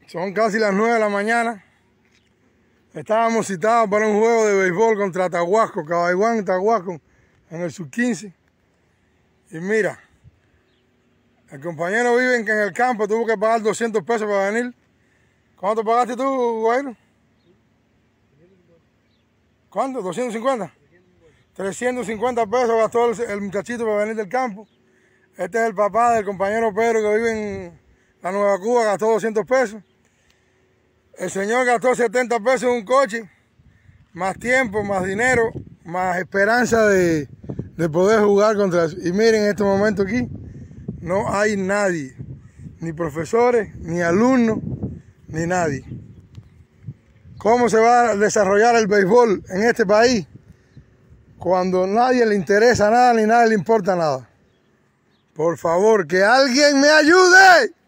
Son casi las 9 de la mañana. Estábamos citados para un juego de béisbol contra Tahuasco, Cabaiguán, Tahuasco, en el sub-15. Y mira, el compañero vive en el campo, tuvo que pagar 200 pesos para venir. ¿Cuánto pagaste tú, Guairo? ¿Cuánto? ¿250? 350 pesos gastó el muchachito para venir del campo. Este es el papá del compañero Pedro que vive en la Nueva Cuba, gastó 200 pesos. El señor gastó 70 pesos en un coche, más tiempo, más dinero, más esperanza de poder jugar contra eso. Y miren, en este momento aquí no hay nadie, ni profesores, ni alumnos, ni nadie. ¿Cómo se va a desarrollar el béisbol en este país cuando a nadie le interesa nada ni nadie le importa nada? Por favor, que alguien me ayude.